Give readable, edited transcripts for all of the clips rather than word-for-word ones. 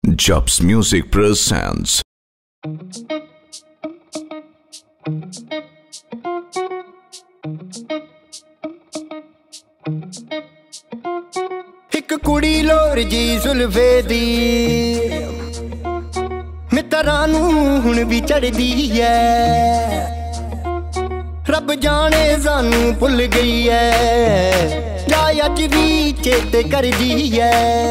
Jobs Music presents एक कुड़ी लोर जी जुल्फे दी मित्तरां नूं हुण भी चढ़दी है। रब जाने सानू भुल गई है या अज भी चेते करदी है।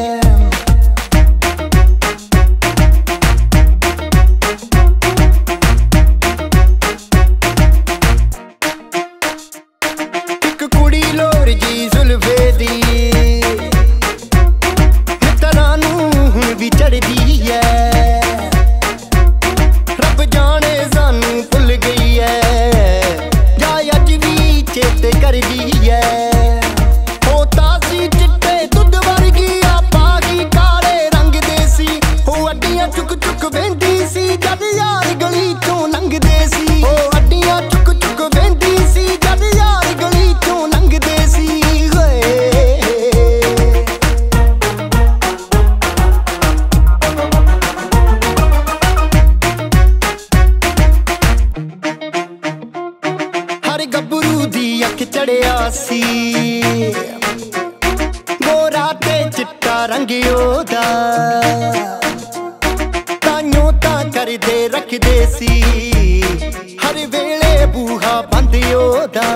गबरू दी अख चढ़िया सी गोरा ते चिट्टा रंग ओदा ताइयों तां करदे रखदे सी हर वेले बूहा बंद ओदा।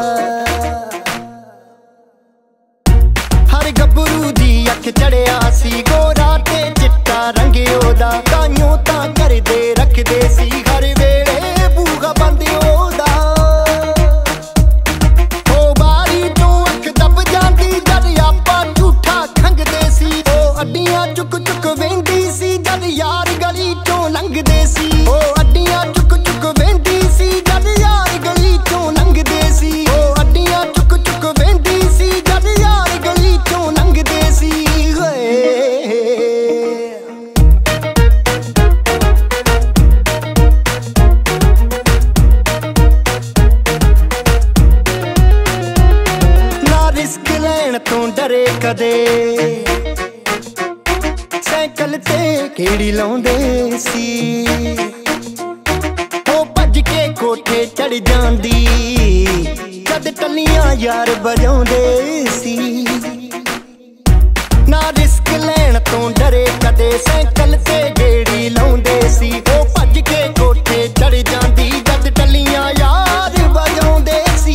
हर गबरू दी अख चढ़िया सी गोरा ते चिट्टा रंग ओदा ताइयों तां करदे रखदे सी हर वेले बूहा बंद ओदा। चुक चुक वेंदी सी जद यार गली चों लंघदे सी ओ अड्डियां चुक चुक वेंदी सी जद यार गली चों लंघदे सी ओ अड्डियां चुक चुक वेंदी सी जद यार गली चों लंघदे सी। ना रिस्क लैण तों डरे कदे साइकिल ते केड़ी लाउंदे सी ओ भज के कोठे चढ़ जांदी जद टल्लियां यार बजाउंदे सी। ना रिस्क लैण तों डरे कदे साइकिल ते गेड़ी लाउंदे सी ओ भज के कोठे चढ़ जांदी जद टल्लियां यार बजाउंदे सी।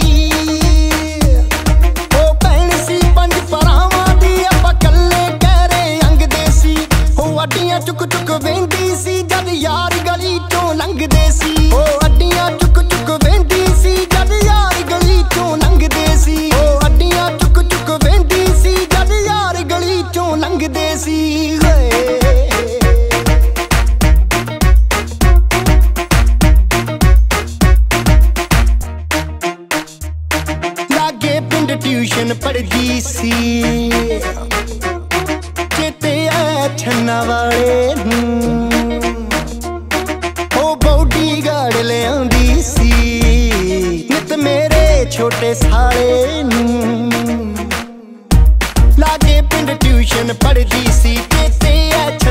ओ भैण सी पंज भरावां दी आपां कल्ले कहरे अंगदे सी ओ अड्डियां चुक चुक वेंदी सी जद यार गली चों लंघदे सी ओ अड्डियां चुक चुक वेंदी सी जद यार गली चों लंघदे सी ओ अड्डियां चुक चुक वेंदी सी जद यार गली चों लंघदे सी। लागे पिंड ट्यूशन पढ़दी सी चेते आ छन्ना वाले ओ बॉडी गार्ड ले आंदी सी नित मेरे छोटे साले लागे पिंड ट्यूशन पढ़दी सी चेते आ